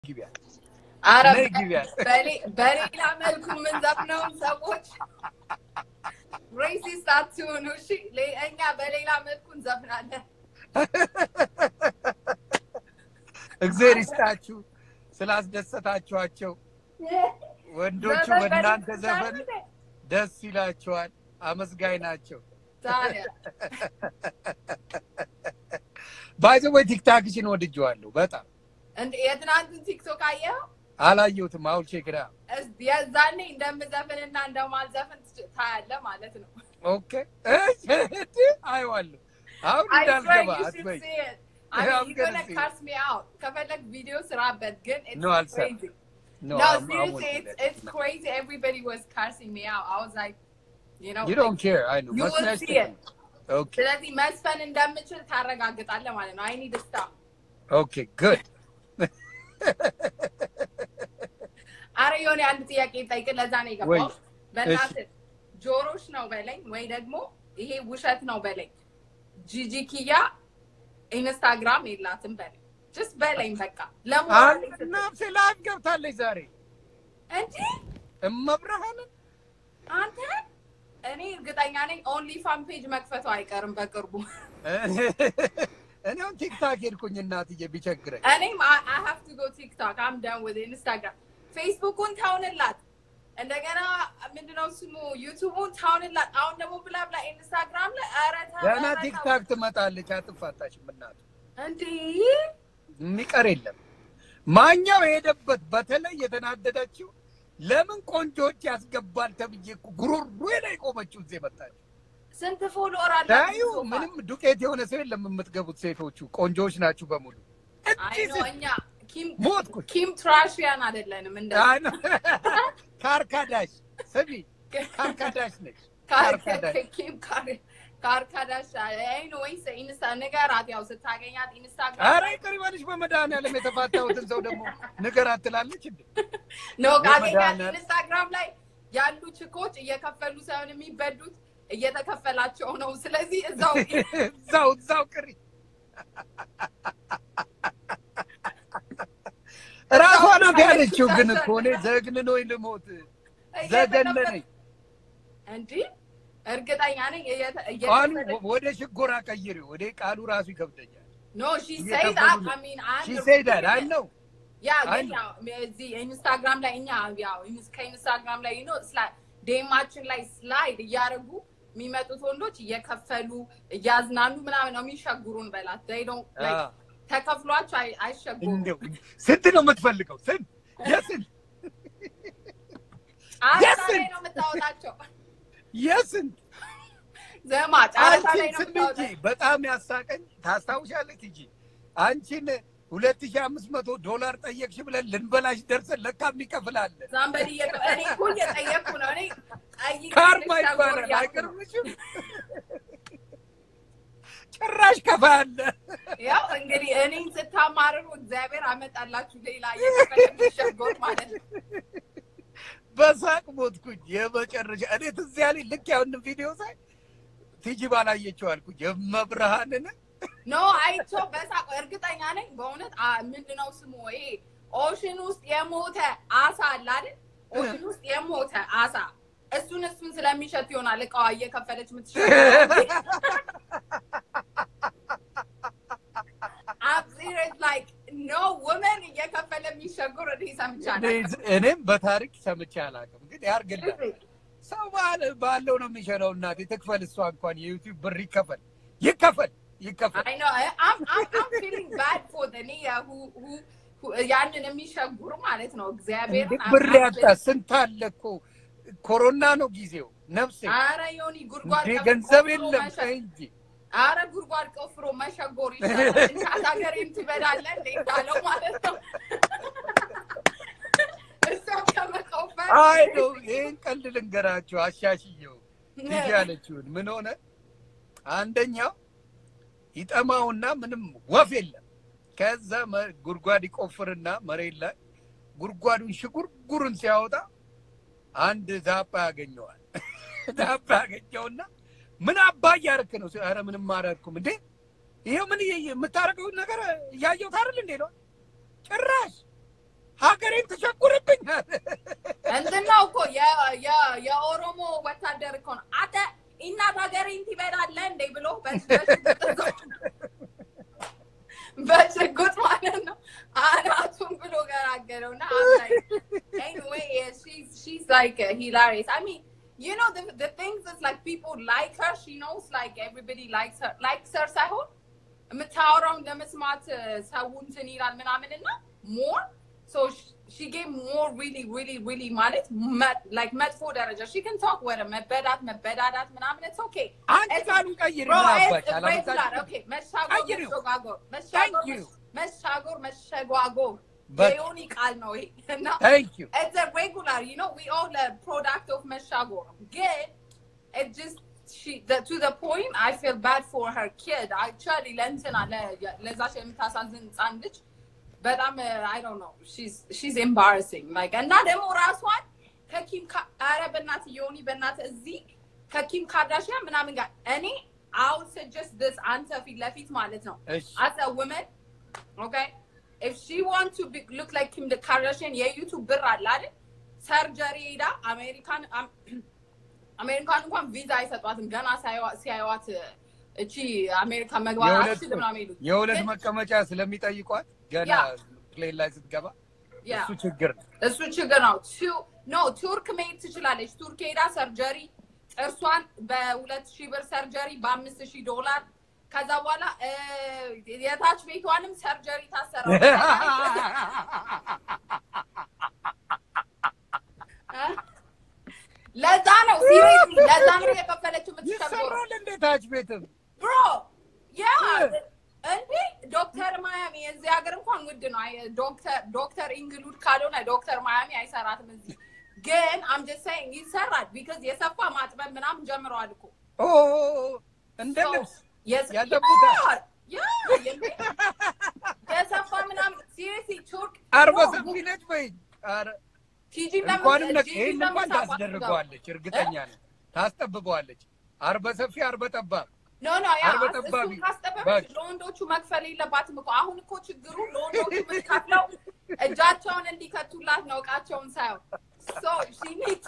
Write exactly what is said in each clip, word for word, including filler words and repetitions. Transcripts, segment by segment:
ግቢያ አረብ ግቢያ በሌ በሌላ መልኩ ምን ዘፍነው ሰዎች ሬሲስት አትሆኑ እሺ ለኛ በሌላ መልኩ እንዘፍናለን እግዚአብሔር ይስጣችሁ ስላስደሰታችኋቸው ወንዶቹ በእናንተ ዘፈን ደስ ይላቸዋል አመስጋኝ ናቸው ታዲያ ባይዘው ቲክታክሽን ወድጄዋለሁ በጣም እንዴ የትናንቱን ቲክቶክ አየው አላየሁትም አውል ቼክራ የዛኔ እንደምዘፍንና እንደማልዘፍን ታያለ ማለት ነው ኦኬ እሺ አይዋለሁ አሁን እንዳልገባ አትበይ I mean, you're gonna curse me out. ከፈለክ ቪዲዮ ስራበት ግን it's no, crazy. No, no I'm, seriously, I'm it's, it's crazy. Everybody was cursing me out. I was like, you know. You don't like, care, I know. You will see it. Okay. ስለዚህ መስፈን እንደምችል ታረጋግጣለህ ማለት ነው. I need to stop. Okay, good. አረ የሆነ አንድ ጥያቄ ጠይቅ ለዛ ነው የገባው በእናትህ ጆሮሽ ነው በለኝ ወይ ደግሞ ይሄ ውሸት ነው በለኝ ጂጂ ኪያ ኢንስታግራም የላትም በለኝ just በለኝ በቃ ለምን ነፍሴ ላይቭ ገብታለች ዛሬ እንዴ እመብርሃን አንተ እኔ እርግጠኛ ነኝ ኦንሊ ፋን ፔጅ መክፈቱ አይቀርም በቅርቡ እኔው ቲክታክ ሄድኩኝ እናትዬ ቢቸግረኝ እኔም I have to go TikTok I'm done with Instagram ፌስቡክን ታውንላት እንደገና ምንድነው ስሙ ዩቲዩብን ታውንላት አሁን ደግሞ ብላ ብላ ኢንስታግራም ላይ አረታ ያና ቲክታክ ትመጣለች አጥፋታሽም እናት እንዴ የሚቀር የለም ማኛው ሄደበት በተለይ የተናደደችው ለምን ቆንጆች ያስገባል ተብዬ ጉሮሮ ላይ ቆመችው እዚህ መጣች ስንት ፎሎወር አለ ታዩ ምንም ዱቄት የሆነ ሰው የለም የምትገቡት ሴቶቹ ቆንጆች ናችሁ በሙሉ አይኖኛ ኪም ሞትኩ ኪም ትራሽያን አይደለንም እንደ ካርካዳሽ ሰቢ ካርካዳሽ ነች ካርካዳሽ ኪም ካርካዳሽ ኤኒዌይስ ኢንስታ ንገራት ያው ስታገኛት ኢንስታግራም አረ ይቀርባልሽ በመድኃኒዓለም የተፋታውትን ሰው ደግሞ ንገራት ትላለች እንዴ ኖ ካገኛት ኢንስታግራም ላይ ያሉ ችኮች እየከፈሉ ሳይሆን የሚበዱት እየተከፈላቸው ነው ስለዚህ እዛው እዛው እዛው ቅሪ ራሷን አትያለችው ግን እኮ እኔ ዘግንኖ ልሞት ዘገነነኝ እንዴ እርግጠኛ ነኝ ቃሉ ወደ ሽጎራ ቀይሪው ወደ ቃሉ ራሱ ይከብደኛል ኖ she said that I mean I she said that I know ያ ግን ያው እዚህ ኢንስታግራም ላይ እኛ ያው ከኢንስታግራም ላይ ነው ስላይድ ዴማችን ላይ ስላይድ እያረጉ የሚመጡት ወንዶች እየከፈሉ እያዝናኑ ምናምን ነው የሚሸጉሩን በላት they don't like ተከፍሏቸው አይሸጉሩም እንደው ስንት ነው የምትፈልገው ስንት የስንት አሳሬ ነው የምታወጣቸው የስንት ዘማ ጫራታ ላይ ነው የምታወጣቸው በጣም ያሳቀኝ ታስታውሻለሽ እንጂ አንቺን ሁለት ሺህ አምስት መቶ ዶላር ጠየቅሽ ብለን ልንበላሽ ደርሰን ለካም ይከፍላል ዛምበዲ እኔ እኮ እየጠየቅኩ ነው እኔ ጠይቅ ካርማ ይባላል አይቀርምሽም ጭራሽ ከፋለ ያው እንግዲህ እኔን ስታማርሩ እግዚአብሔር አመጣላችሁ ሌላ የከፈለሽ ማለት ነው በሳቅ ሞትኩኝ የመጨረሻ እኔ ትዝ ያለኝ ልክ ያውን ቪዲዮ ሳይ ቲጂ ባላየችው አልኩኝ የመብርሃንን ኖ አይቶ በሳቅ እርግጠኛ ነኝ በእውነት ምንድነው ስሙ ይሄ ኦሽን ውስጥ የሞተ አሳ አለ አይደል ኦሽን ውስጥ የሞተ አሳ እሱን እሱን ስለሚሸት ይሆናል እቃዋ እየከፈለች የምትሸጥ I'm serious like no woman እየከፈለ የሚሸጉር እኔ ሰምቻለሁ እኔም በታሪክ ሰምቼ አላውቅም ግን ያርግልኝ ሰው ባለ ባለው ነው የሚሸነው እናቴ ተክፈል እሷ እንኳን የዩቲዩብ ብር ይከፈል ይከፈል ይከፈል I know I'm I'm, I'm feeling bad for the Nia who who ያንን የሚሸጉር ማለት ነው እግዚአብሔር ብር ያጣ ስንት አለ እኮ ኮሮና ነው ጊዜው ነፍሴ አረ ዮኒ ጉርጓድ ገንዘብ የለም እንጂ አረ ጉርጓድ ቆፍሮ መሸጎር ይችላል ታታገሪም ትበላለ እንደታለው ማለት ነው እሱ ከመቆፈር አይ ነው ይሄን ቀልድ ልንገራችሁ አሻሽየው ይያለችሁን ምን ሆነ አንደኛው ይጠማውና ምንም ወፍ የለም ከዛ ጉርጓድ ይቆፍርና መሬት ላይ ጉርጓዱን ሽጉርጉሩን ሲያወጣ አንድ ዛፓ ያገኘዋል ዛፓ ያገኘውና ምን አባይ ያርክ ነው አረ ምንም ማራርኩም እንዴ ይሄ ምን የምታረገው ነገር ያየው ታርል እንዴ ነው ጭራሽ ነገር እኮ ነው አተ እናት ሀገር እንትበላለ እንደ ብሎ በሽጉጥ በሽጉጥ ማለት ነው አራቱን ብሎ ገራገረውና አላይ anyway yeah, she's she's like uh, hilarious I mean you know the the things is like people like her she knows like everybody likes her likes her ሳይሆን የምታወራው ለመስማት ሰው እንትን ይላል ምናምንና more so she, she gave more really really really ማለት like መጥፎ ደረጃ she can talk where መበዳት መበዳዳት ምናምን it's okay አንተ ካሉን ቀይር ምናባች አላመጣች okay መሻጎር መሻጎር መሻጎር መሻጎር መሻጓጎር የዮኒ ቃል ነው ይሄና thank you it's a regular you know we all a product of መሻጎር ግን it just she the, to the point I feel bad for her kid actually ለእንትና ለዛሽ የምታሳዝን ህፃን ልጅ but I'm uh, I don't know she's she's embarrassing like and not ደግሞ ራስዋን ከኪም አረ በእናት ዮኒ በእናት እዚህ ከኪም ካርዳሽያን ምናምን ጋር እኔ I would suggest this አንተ ፊት ለፊት ማለት ነው as a woman okay if she want to be, look like Kim the Kardashian የዩቲዩብ ብር አለ አይደል ሰርጀሪ ሄዳ አሜሪካን አሜሪካን እንኳን ቪዛ አይሰጧትም ገና ሲያዩዋት እቺ አሜሪካ መግባት አትችልም ነው የሚሉት የወለድ መቀመጫ ስለሚጠይቋት ገና ፕሌን ላይ ስትገባ እሱ ችግር እሱ ችግር ነው ኖ ቱርክ መሄድ ትችላለች ቱርክ ሄዳ ሰርጀሪ ጥርሷን በሁለት ሺህ ብር ሰርጀሪ በአምስት ሺህ ዶላር ከዛ በኋላ የታች ቤቷንም ሰርጀሪ ታሰራው ለዛ ነው ሲሪየስሊ ለዛ ነው የከፈለችው የምትከፍለው እንደ ታች ቤትም ብሮ ያ እንዴ ዶክተር ማያሚ እዚህ ሀገር እንኳን ውድ ነው ዶክተር ዶክተር ኢንግሉድ ካልሆነ ዶክተር ማያሚ አይሰራትም እዚህ ግን I'm just saying ይሰራል because የሰፋ ማጥበብ ምናምን ጀምረዋል እኮ ኦ እንደ ልብስ ያለቡታ ያ የሰፋ ምናምን ሲሪየስሊ ቱርክ አርባ ሰፊ ነች ወይ አረ ቲጂ እንኳን እንኳን ታስደርገዋለች እርግጠኛ ነኝ ታስጠብበዋለች አርባ ሰፊ አርባ ጠባብ ኖ ኖ ያ እሱ ካስጠበበች ለወንዶቹ መክፈል የለባትም እኮ አሁን እኮ ችግሩ ለወንዶቹ ምትከፍለው እጃቸውን እንዲከቱላት ነው እቃቸውን ሳይሆን so she needs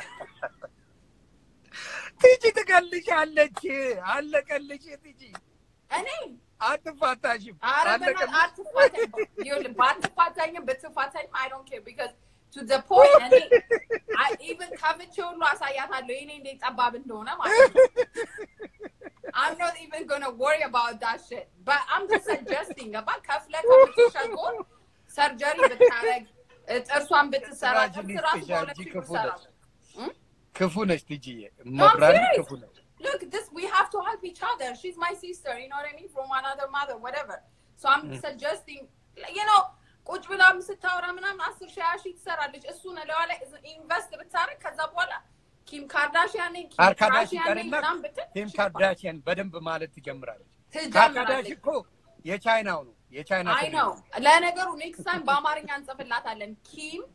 ቲጂ ትገልሻለች አለቀልሽ ቲጂ እኔ አትፋታሽም አለቀልሽ አትፋታኝ ይሁን ባትፋታኝ በትፋታኝ I don't care because to the point and I even covered you lo asayataለሁ እኔ እንደ ጠባብ እንደሆነ ማለት ነው I'm not even going to worry about that shit but I'm just suggesting about ከፍለ ከፍተሻጎ ሰርጀሪ ብታረግ ጥርሷን ብትሰራ ጥርሷን በሁለት ብትሰራ ክፉ ነሽ ቲጂ መብራሪ ክፉ ነሽ look this we have to help each other she's my sister you know what I mean from another mother whatever so I'm mm. suggesting you know ቁጭ ብላም ስታወራ ምናምን አስር ሺህ ሺህ ትሰራለች እሱ ነው ለዋላ ኢንቨስት ብታረግ ከዛ በኋላ ኪም ካርዳሽያን ኪም ካርዳሽያን ምናምን ብትል ኪም ካርዳሽያን በደንብ ማለት ትጀምራለች ካርዳሽያን እኮ የቻይናው ነው የቻይና አይ ነው ለነገሩ ኔክስት ታይም በአማርኛ እንጽፍላታለን ኪም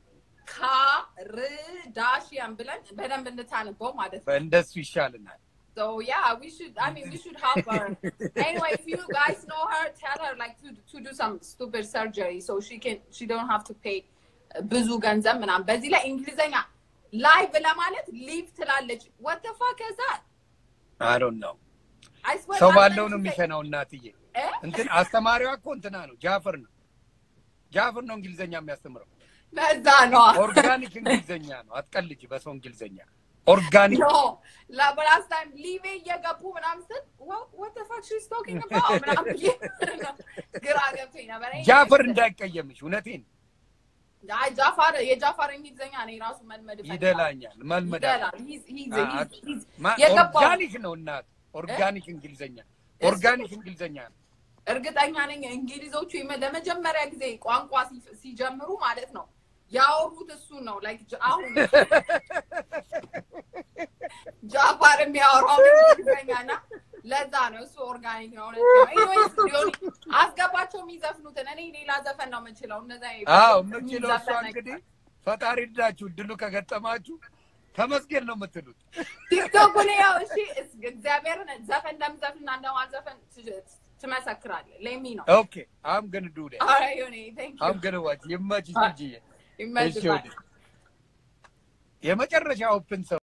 ካርዳሽያን ብለን በደንብ እንታነበው ማለት ነው እንደሱ ይሻልናል so yeah we should I mean we should help her anyway if you guys know her tell her like to to do some stupid surgery so she can she don't have to pay ብዙ ገንዘብ ምናምን በዚህ ላይ እንግሊዘኛ ላይቭ ለማለት ሊቭ ትላለች what the fuck is that I don't know I swear ሰው ባለው ነው የሚሸናው እናትዬ እንትን አስተማሪዋ እኮ እንትና ነው ጃፈር ነው ጃፈር ነው እንግሊዘኛ የሚያስተምረው ለዛ ነው ኦርጋኒክ እንግሊዘኛ ነው አትቀልጂ በሰው እንግሊዘኛ organic no la last time leave የገቡ ምናምን ስል what the fuck she's talking about ምናምን ግራ ገብቶኝ ነበር ጃፈር እንዳይቀየምሽ እውነቴን አይ ጃፋር የጃፋር እንግሊዘኛ ነው ራሱ መልመድ ይደላኛል መልመድ ይደላል he's he's he's ኦርጋኒክ ነው እናት ኦርጋኒክ እንግሊዘኛ ኦርጋኒክ እንግሊዘኛ እርግጠኛ ነኝ እንግሊዞቹ ለመጀመሪያ ጊዜ ቋንቋ ሲጀምሩ ማለት ነው ያወሩት እሱ ነው like አሁን ጃፋር የሚያወራው እንግሊዘኛና ለዛ ነው እሱ ኦርጋኒክ ነው anyways ሊሆን አስገባቸው የሚዘፍኑትን እኔ ሌላ ዘፈን ነው የምችለው እነዛ አዎ የምችለው እሱ እንግዲህ ፈጣሪ ይዳችሁ ድሉ ከገጠማችሁ ተመስገን ነው የምትሉት ቲክቶክ ላይ ያው እሺ እግዚአብሔርን ዘፈን እንደምዘፍንና እንደማልዘፈን ትመሰክራለህ let me know okay I'm going to do that all right Yoni thank you I'm going to watch imagine ጂጂ imagine የመጨረሻ ኦፕን